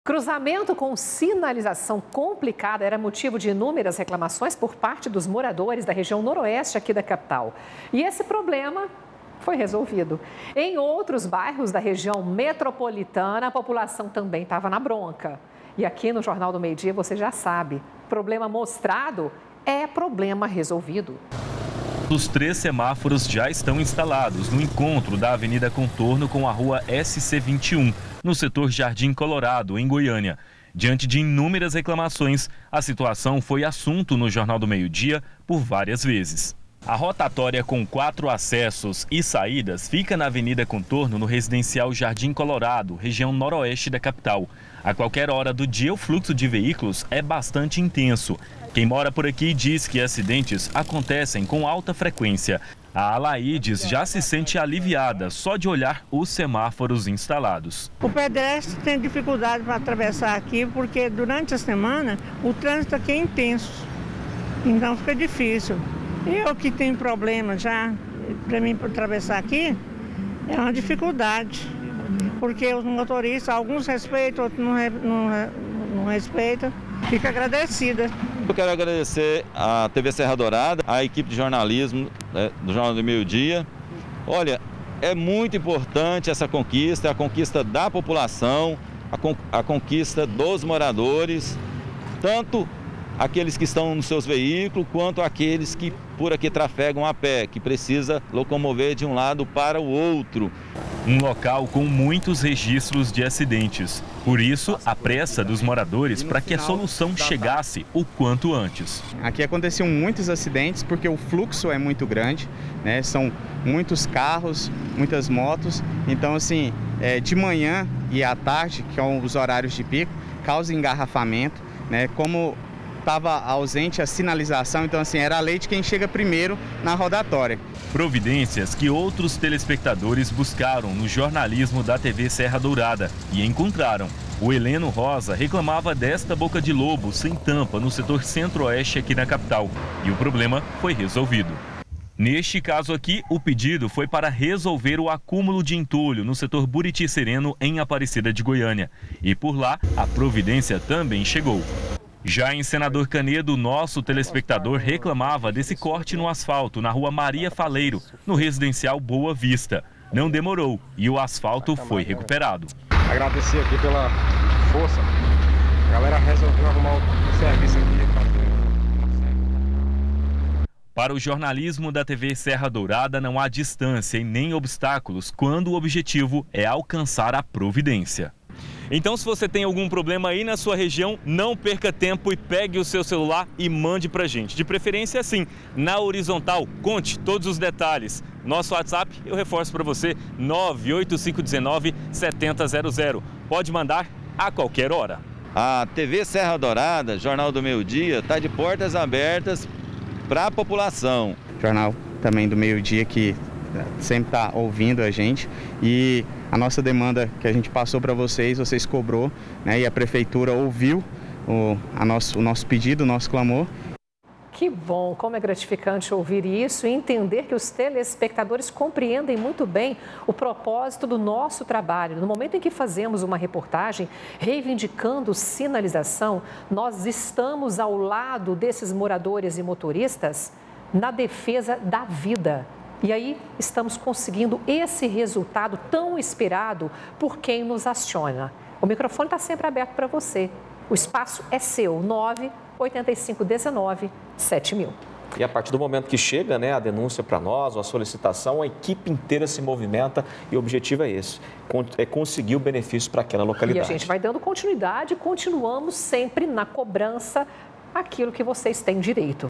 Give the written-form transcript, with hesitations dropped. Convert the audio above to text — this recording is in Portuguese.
Cruzamento com sinalização complicada era motivo de inúmeras reclamações por parte dos moradores da região noroeste aqui da capital. E esse problema foi resolvido. Em outros bairros da região metropolitana, a população também estava na bronca. E aqui no Jornal do Meio-Dia você já sabe, problema mostrado é problema resolvido. Os 3 semáforos já estão instalados no encontro da Avenida Contorno com a rua SC21, no setor Jardim Colorado, em Goiânia. Diante de inúmeras reclamações, a situação foi assunto no Jornal do Meio-Dia por várias vezes. A rotatória com 4 acessos e saídas fica na Avenida Contorno, no residencial Jardim Colorado, região noroeste da capital. A qualquer hora do dia, o fluxo de veículos é bastante intenso. Quem mora por aqui diz que acidentes acontecem com alta frequência. A Alaides já se sente aliviada só de olhar os semáforos instalados. O pedestre tem dificuldade para atravessar aqui porque durante a semana o trânsito aqui é intenso, então fica difícil. Eu que tenho problema já, para mim atravessar aqui, é uma dificuldade, porque os motoristas, alguns respeitam, outros não respeitam. Fico agradecida. Eu quero agradecer à TV Serra Dourada, à equipe de jornalismo do Jornal do Meio-Dia. Olha, é muito importante essa conquista, a conquista da população, a conquista dos moradores, tanto aqueles que estão nos seus veículos, quanto aqueles que por aqui trafegam a pé, que precisa locomover de um lado para o outro. Um local com muitos registros de acidentes. Por isso, a pressa dos moradores para que a solução chegasse o quanto antes. Aqui aconteciam muitos acidentes porque o fluxo é muito grande, né? São muitos carros, muitas motos. Então, assim, de manhã e à tarde, que são os horários de pico, causa engarrafamento, né? Como estava ausente a sinalização, então assim, era a lei de quem chega primeiro na rotatória. Providências que outros telespectadores buscaram no jornalismo da TV Serra Dourada e encontraram. O Heleno Rosa reclamava desta boca de lobo sem tampa no setor centro-oeste aqui na capital e o problema foi resolvido. Neste caso aqui, o pedido foi para resolver o acúmulo de entulho no setor Buriti Sereno, em Aparecida de Goiânia. E por lá, a providência também chegou. Já em Senador Canedo, nosso telespectador reclamava desse corte no asfalto na rua Maria Faleiro, no residencial Boa Vista. Não demorou e o asfalto foi recuperado. Agradecer aqui pela força. A galera resolveu arrumar o serviço aqui. Para o jornalismo da TV Serra Dourada, não há distância e nem obstáculos quando o objetivo é alcançar a providência. Então, se você tem algum problema aí na sua região, não perca tempo e pegue o seu celular e mande pra gente. De preferência, assim, na horizontal. Conte todos os detalhes. Nosso WhatsApp, eu reforço para você, 98519-7000. Pode mandar a qualquer hora. A TV Serra Dourada, Jornal do Meio-Dia, está de portas abertas para a população. Jornal também do Meio-Dia que sempre está ouvindo a gente e a nossa demanda que a gente passou para vocês cobrou, né? E a prefeitura ouviu o nosso pedido, o nosso clamor. Que bom, como é gratificante ouvir isso e entender que os telespectadores compreendem muito bem o propósito do nosso trabalho. No momento em que fazemos uma reportagem reivindicando sinalização, nós estamos ao lado desses moradores e motoristas na defesa da vida. E aí estamos conseguindo esse resultado tão esperado por quem nos aciona. O microfone está sempre aberto para você. O espaço é seu, 98519-7000. E a partir do momento que chega, né, a denúncia para nós, ou a solicitação, a equipe inteira se movimenta e o objetivo é esse, é conseguir o benefício para aquela localidade. E a gente vai dando continuidade e continuamos sempre na cobrança aquilo que vocês têm direito.